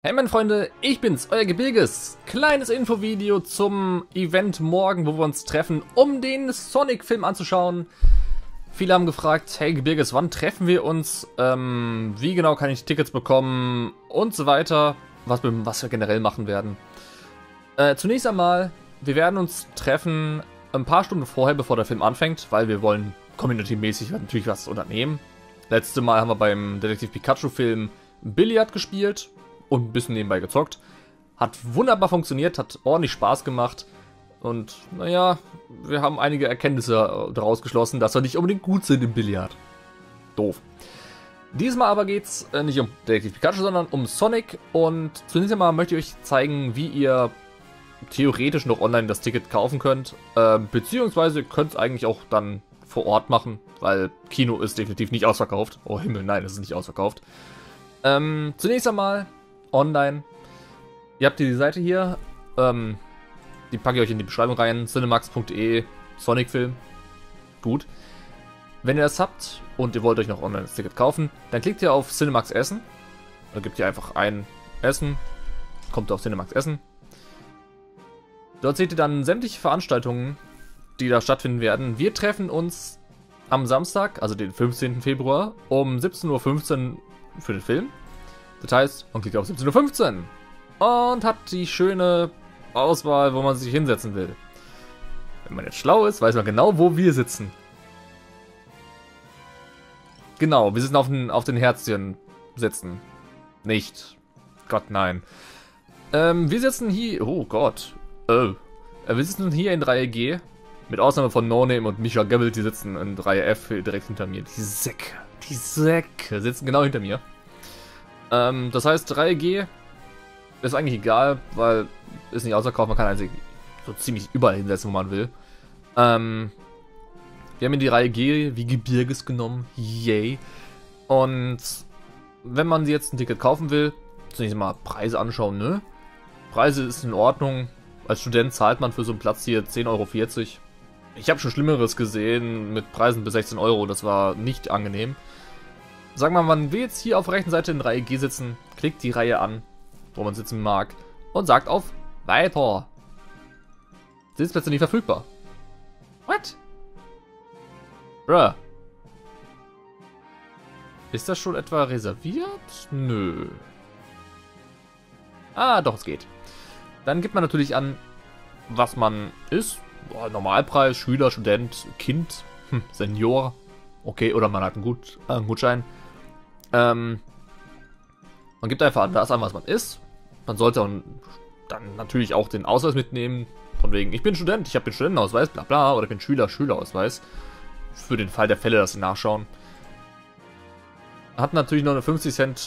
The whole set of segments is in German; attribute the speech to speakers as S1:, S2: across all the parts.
S1: Hey meine Freunde, ich bin's, euer Gebirges. Kleines Infovideo zum Event morgen, wo wir uns treffen, um den Sonic-Film anzuschauen. Viele haben gefragt, hey Gebirges, wann treffen wir uns? Wie genau kann ich Tickets bekommen? Und so weiter. Was wir generell machen werden. Zunächst einmal, wir werden uns treffen ein paar Stunden vorher, bevor der Film anfängt, weil wir wollen community-mäßig natürlich was unternehmen. Letztes Mal haben wir beim Detektiv Pikachu-Film Billard gespielt und ein bisschen nebenbei gezockt. Hat wunderbar funktioniert, hat ordentlich Spaß gemacht. Und naja, wir haben einige Erkenntnisse daraus geschlossen, dass wir nicht unbedingt gut sind im Billard. Doof. Diesmal aber geht's nicht um Detektiv Pikachu, sondern um Sonic. Und zunächst einmal möchte ich euch zeigen, wie ihr theoretisch noch online das Ticket kaufen könnt. Beziehungsweise ihr könnt es eigentlich auch dann vor Ort machen, weil Kino ist definitiv nicht ausverkauft. Oh Himmel, nein, es ist nicht ausverkauft. Zunächst einmal online. Ihr habt hier die Seite hier. Die packe ich euch in die Beschreibung rein. Cinemax.de Sonic-Film. Gut. Wenn ihr das habt und ihr wollt euch noch online das Ticket kaufen, dann klickt ihr auf Cinemax Essen. Da gebt ihr einfach ein Essen. Kommt auf Cinemax Essen. Dort seht ihr dann sämtliche Veranstaltungen, die da stattfinden werden. Wir treffen uns am Samstag, also den 15. Februar, um 17:15 Uhr für den Film. Das heißt, man klickt auf 17:15 Uhr und hat die schöne Auswahl, wo man sich hinsetzen will. Wenn man jetzt schlau ist, weiß man genau, wo wir sitzen. Genau, wir sitzen auf den Herzchen sitzen. Nicht. Gott, nein. Wir sitzen hier... Oh Gott. Wir sitzen hier in Reihe G. Mit Ausnahme von No Name und Micha Gebel, die sitzen in Reihe F direkt hinter mir. Die Säcke sitzen genau hinter mir. Das heißt, Reihe G ist eigentlich egal, weil ist nicht ausverkauft, man kann eigentlich so ziemlich überall hinsetzen, wo man will. Wir haben in die Reihe G wie Gebirges genommen. Yay. Und wenn man jetzt ein Ticket kaufen will, zunächst mal Preise anschauen, ne? Preise ist in Ordnung. Als Student zahlt man für so einen Platz hier 10,40 Euro. Ich habe schon Schlimmeres gesehen mit Preisen bis 16 Euro. Das war nicht angenehm. Sagen wir mal, man will jetzt hier auf der rechten Seite in Reihe G sitzen, klickt die Reihe an, wo man sitzen mag, und sagt auf Weiter. Sitzplätze nicht verfügbar. What? Bruh. Ist das schon etwa reserviert? Nö. Ah, doch, es geht. Dann gibt man natürlich an, was man ist. Boah, Normalpreis, Schüler, Student, Kind, Senior. Okay, oder man hat einen Gutschein. Man gibt einfach das an, was man ist. Man sollte dann natürlich auch den Ausweis mitnehmen. Von wegen, ich bin Student, ich habe den Studentenausweis, bla bla. Oder ich bin Schüler, Schülerausweis. Für den Fall der Fälle, dass sie nachschauen. Hat natürlich noch eine 50 Cent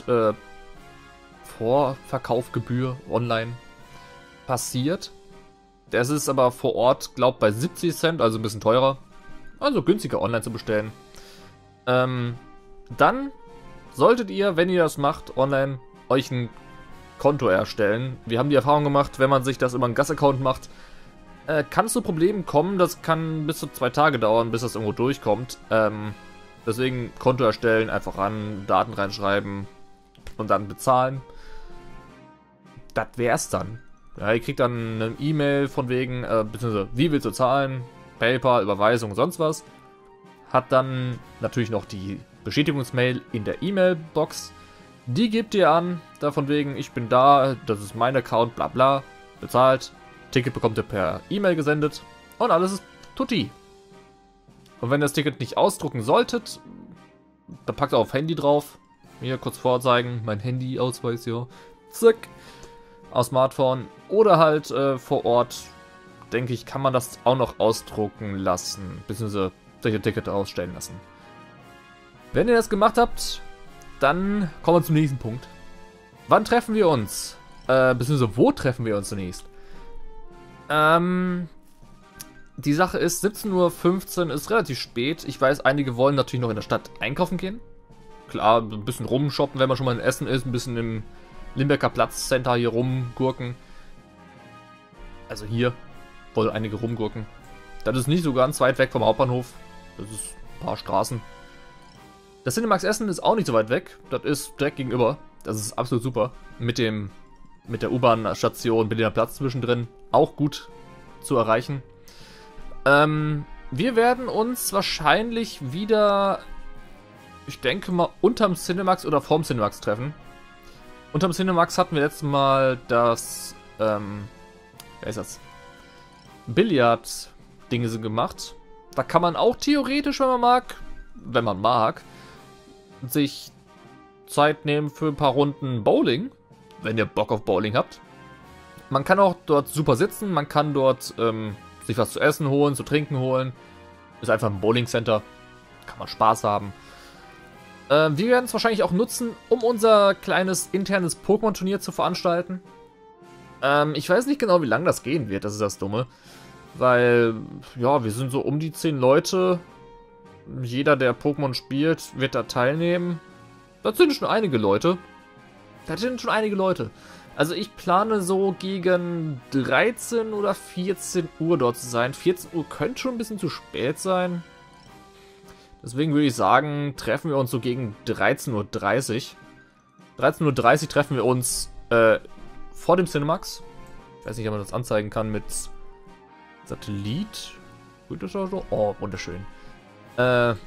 S1: Vorverkaufgebühr online passiert. Das ist aber vor Ort, glaubt bei 70 Cent, also ein bisschen teurer. Also günstiger online zu bestellen. Dann solltet ihr, wenn ihr das macht, online euch ein Konto erstellen. Wir haben die Erfahrung gemacht, wenn man sich das über einen Gas-Account macht, kann es zu Problemen kommen. Das kann bis zu 2 Tage dauern, bis das irgendwo durchkommt. Deswegen Konto erstellen, einfach ran, Daten reinschreiben und dann bezahlen. Das wär's dann. Ja, ihr kriegt dann eine E-Mail von wegen, beziehungsweise wie willst du zahlen, PayPal, Überweisung, sonst was. Hat dann natürlich noch die Bestätigungsmail in der E-Mail-Box. Die gebt ihr an, da von wegen, ich bin da, das ist mein Account, bla bla, bezahlt. Ticket bekommt ihr per E-Mail gesendet und alles ist tutti. Und wenn ihr das Ticket nicht ausdrucken solltet, dann packt ihr auf Handy drauf. Hier kurz vorzeigen, mein Handy-Ausweis, ja. Zack. Aus Smartphone. Oder halt vor Ort, denke ich, kann man das auch noch ausdrucken lassen. Beziehungsweise solche Ticket ausstellen lassen. Wenn ihr das gemacht habt, dann kommen wir zum nächsten Punkt. Wann treffen wir uns? Beziehungsweise wo treffen wir uns zunächst? Die Sache ist, 17:15 Uhr ist relativ spät. Ich weiß, einige wollen natürlich noch in der Stadt einkaufen gehen. Klar, ein bisschen rumshoppen, wenn man schon mal in Essen ist. Ein bisschen im Limbecker Platzcenter hier rumgurken. Also hier wollen einige rumgurken. Das ist nicht so ganz weit weg vom Hauptbahnhof. Das ist ein paar Straßen. Das Cinemax Essen ist auch nicht so weit weg. Das ist direkt gegenüber. Das ist absolut super. Mit dem mit der U-Bahn-Station Berliner Platz zwischendrin auch gut zu erreichen. Wir werden uns wahrscheinlich wieder, ich denke mal, unterm Cinemax oder vorm Cinemax treffen. Unterm Cinemax hatten wir letztes Mal das, wer ist das? Billard-Dinge gemacht. Da kann man auch theoretisch, wenn man mag, sich Zeit nehmen für ein paar Runden Bowling, wenn ihr Bock auf Bowling habt. Man kann auch dort super sitzen, man kann dort sich was zu essen holen, zu trinken holen. Ist einfach ein Bowling-Center, kann man Spaß haben. Wir werden es wahrscheinlich auch nutzen, um unser kleines internes Pokémon-Turnier zu veranstalten. Ich weiß nicht genau, wie lange das gehen wird, das ist das Dumme. Weil, ja, wir sind so um die 10 Leute. Jeder, der Pokémon spielt, wird da teilnehmen. Das sind schon einige Leute. Also ich plane so gegen 13 oder 14 Uhr dort zu sein. 14 Uhr könnte schon ein bisschen zu spät sein. Deswegen würde ich sagen, treffen wir uns so gegen 13:30 Uhr. 13:30 Uhr treffen wir uns vor dem Cinemax. Ich weiß nicht, ob man das anzeigen kann mit Satellit. Oh, wunderschön. Hier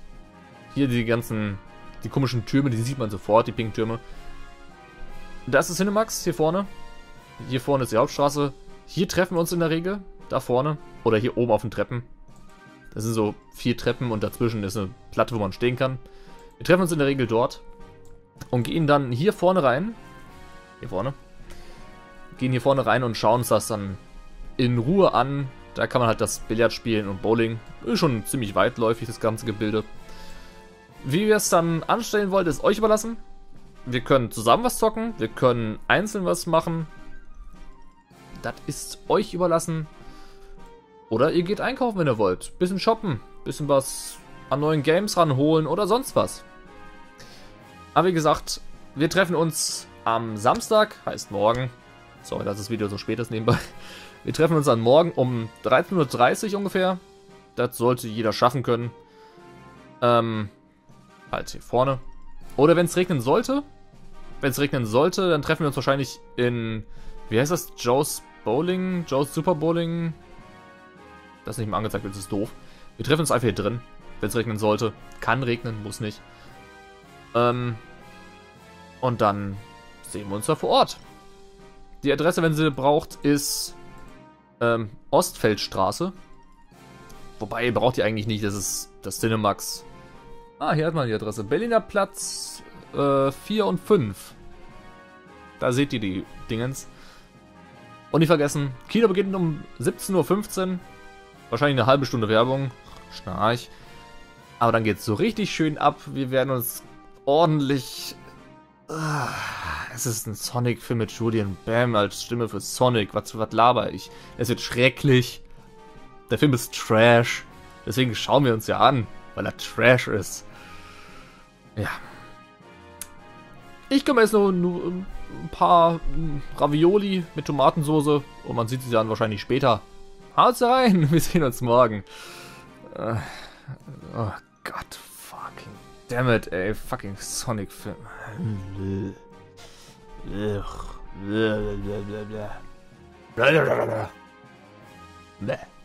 S1: die komischen Türme, die sieht man sofort, die pinken Türme. Da ist das Cinemax, hier vorne. Hier vorne ist die Hauptstraße. Hier treffen wir uns in der Regel, da vorne. Oder hier oben auf den Treppen. Das sind so 4 Treppen und dazwischen ist eine Platte, wo man stehen kann. Wir treffen uns in der Regel dort. Und gehen dann hier vorne rein. Hier vorne. Gehen hier vorne rein und schauen uns das dann in Ruhe an. Da kann man halt das Billard spielen und Bowling. Ist schon ziemlich weitläufig, das ganze Gebilde. Wie wir es dann anstellen wollen, ist euch überlassen. Wir können zusammen was zocken, wir können einzeln was machen. Das ist euch überlassen. Oder ihr geht einkaufen, wenn ihr wollt. Bisschen shoppen, bisschen was an neuen Games ranholen oder sonst was. Aber wie gesagt, wir treffen uns am Samstag, heißt morgen. Sorry, dass das Video so spät ist nebenbei. Wir treffen uns dann morgen um 13:30 Uhr ungefähr. Das sollte jeder schaffen können. Halt hier vorne. Oder wenn es regnen sollte. Wenn es regnen sollte, dann treffen wir uns wahrscheinlich in, wie heißt das? Joe's Bowling? Joe's Super Bowling? Das ist nicht mal angezeigt wird, das ist doof. Wir treffen uns einfach hier drin, wenn es regnen sollte. Kann regnen, muss nicht. Und dann sehen wir uns da vor Ort. Die Adresse, wenn sie braucht, ist Ostfeldstraße. Wobei, ihr braucht die eigentlich nicht, das ist das Cinemax. Ah, hier hat man die Adresse. Berliner Platz 4 und 5. Da seht ihr die Dingens. Und nicht vergessen, Kino beginnt um 17:15 Uhr. Wahrscheinlich eine halbe Stunde Werbung. Schnarch. Aber dann geht es so richtig schön ab. Wir werden uns ordentlich... es ist ein Sonic-Film mit Julian Bam als Stimme für Sonic. Was laber ich? Es wird schrecklich. Der Film ist Trash. Deswegen schauen wir uns ja an, weil er Trash ist. Ja. Ich komme jetzt nur ein paar Ravioli mit Tomatensauce und man sieht sie dann wahrscheinlich später. Haut's rein, wir sehen uns morgen. Oh Gott, fucking dammit, ey, fucking Sonic-Film. Bläh.